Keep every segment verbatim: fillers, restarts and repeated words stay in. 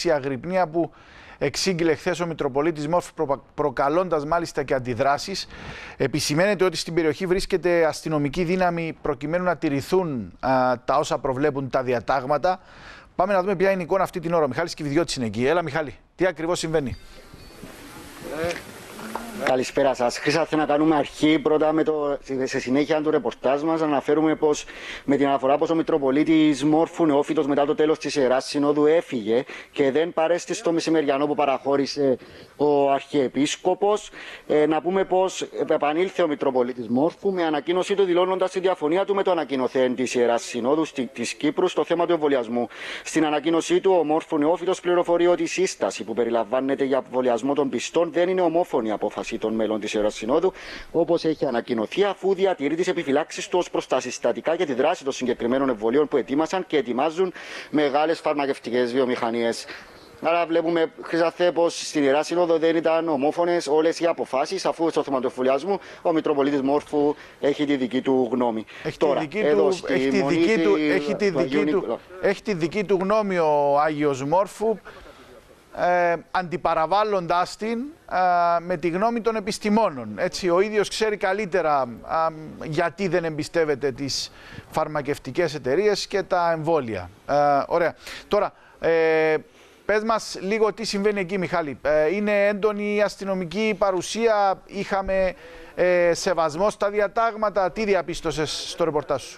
η αγρυπνία που εξήγηλε χθες ο Μητροπολίτης Μόρφου, προ, προκαλώντας μάλιστα και αντιδράσεις. Επισημαίνεται ότι στην περιοχή βρίσκεται αστυνομική δύναμη προκειμένου να τηρηθούν α, τα όσα προβλέπουν τα διατάγματα. Πάμε να δούμε ποια είναι η εικόνα αυτή την ώρα. Ο Μιχάλης Κηβιδιώτης είναι εκεί. Έλα Μιχάλη, τι ακριβώς συμβαίνει? Ε. Καλησπέρα σας. Χρήσατε να κάνουμε αρχή πρώτα με το, σε συνέχεια του ρεπορτάζ μας. Να αναφέρουμε πως με την αναφορά πως ο Μητροπολίτης Μόρφου Νεόφυτος μετά το τέλος της Ιεράς Συνόδου έφυγε και δεν παρέστη στο μεσημεριανό που παραχώρησε ο Αρχιεπίσκοπος. Ε, να πούμε πως επανήλθε ο Μητροπολίτης Μόρφου με ανακοίνωσή του δηλώνοντας τη διαφωνία του με το ανακοινωθέν της Ιεράς Συνόδου της Κύπρου στο θέμα του εμβολιασμού. Στην ανακοίνωσή του, ο Μόρφου Νεόφυτος πληροφορεί ότι η σύσταση που περιλαμβάνεται για εμβολιασμό των πιστών δεν είναι ομόφωνη απόφαση των μέλων της Ιεράς Συνόδου, όπως έχει ανακοινωθεί, αφού διατηρεί τις επιφυλάξεις του ως προς τα συστατικά και τη δράση των συγκεκριμένων εμβολίων που ετοίμασαν και ετοιμάζουν μεγάλες φαρμακευτικές βιομηχανίες. Άρα, βλέπουμε, Χρυσαθέ, πως στην Ιερά Σύνοδο δεν ήταν ομόφωνες όλες οι αποφάσεις, αφού στο θέμα του εμβολιασμού ο Μητροπολίτης Μόρφου έχει τη δική του γνώμη. Έχει Τώρα, τη δική του, έχει τη δική του, έχει τη δική του, έχει τη δική του γνώμη ο Άγιος Μόρφου. Ε, αντιπαραβάλλοντάς την ε, με τη γνώμη των επιστημόνων. Έτσι, ο ίδιος ξέρει καλύτερα ε, γιατί δεν εμπιστεύεται τις φαρμακευτικές εταιρείες και τα εμβόλια. Ε, ωραία. Τώρα, ε, πες μας λίγο τι συμβαίνει εκεί, Μιχάλη. Ε, είναι έντονη η αστυνομική παρουσία, είχαμε ε, σεβασμό στα διατάγματα, τι διαπίστωσες στο ρεπορτάζ σου?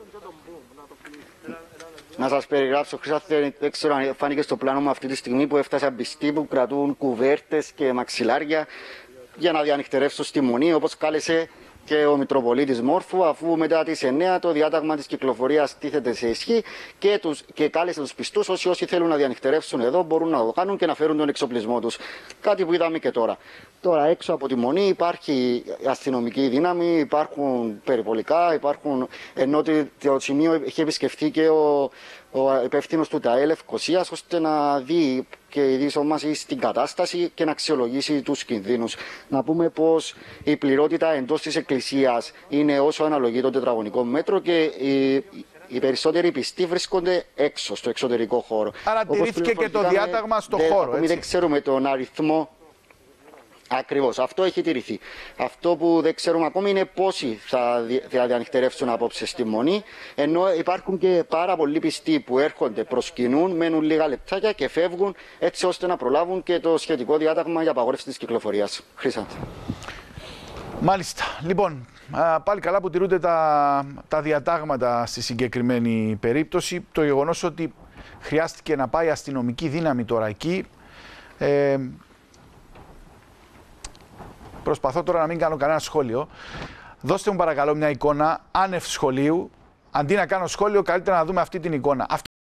Να σας περιγράψω, Χρυσάθη, δεν ξέρω αν φάνηκε στο πλάνο μου αυτή τη στιγμή που έφτασαν πιστοί που κρατούν κουβέρτες και μαξιλάρια για να διανυχτερεύσουν στη Μονή, όπως κάλεσε και ο Μητροπολίτης Μόρφου, αφού μετά τις εννέα το διάταγμα της κυκλοφορίας τίθεται σε ισχύ και, τους, και κάλεσε τους πιστούς όσοι, όσοι θέλουν να διανυχτερεύσουν εδώ μπορούν να το κάνουν και να φέρουν τον εξοπλισμό τους. Κάτι που είδαμε και τώρα. Τώρα έξω από τη Μονή υπάρχει αστυνομική δύναμη, υπάρχουν περιπολικά, υπάρχουν, ενώ το σημείο έχει επισκεφθεί και ο, ο υπεύθυνος του ΤΑΕ Λευκωσίας, ώστε να δει και η διεισόμαση στην κατάσταση και να αξιολογήσει τους κινδύνους. Να πούμε πως η πληρότητα εντός της Εκκλησίας είναι όσο αναλογεί το τετραγωνικό μέτρο και η, οι περισσότεροι πιστοί βρίσκονται έξω, στο εξωτερικό χώρο. Άρα τηρήθηκε και το διάταγμα στο δεν, χώρο, έτσι. Δεν ξέρουμε τον αριθμό. Ακριβώς, αυτό έχει τηρηθεί. Αυτό που δεν ξέρουμε ακόμη είναι πόσοι θα, δι, θα διανυχτερεύσουν απόψε στη Μονή, ενώ υπάρχουν και πάρα πολλοί πιστοί που έρχονται, προσκυνούν, μένουν λίγα λεπτάκια και φεύγουν, έτσι ώστε να προλάβουν και το σχετικό διάταγμα για απαγόρευση της κυκλοφορίας. Χρήσατε. Μάλιστα. Λοιπόν, πάλι καλά που τηρούνται τα, τα διατάγματα στη συγκεκριμένη περίπτωση. Το γεγονός ότι χρειάστηκε να πάει αστυνομική δύναμη τώρα εκεί, ε, προσπαθώ τώρα να μην κάνω κανένα σχόλιο. Δώστε μου παρακαλώ μια εικόνα άνευ σχολείου. Αντί να κάνω σχόλιο, καλύτερα να δούμε αυτή την εικόνα.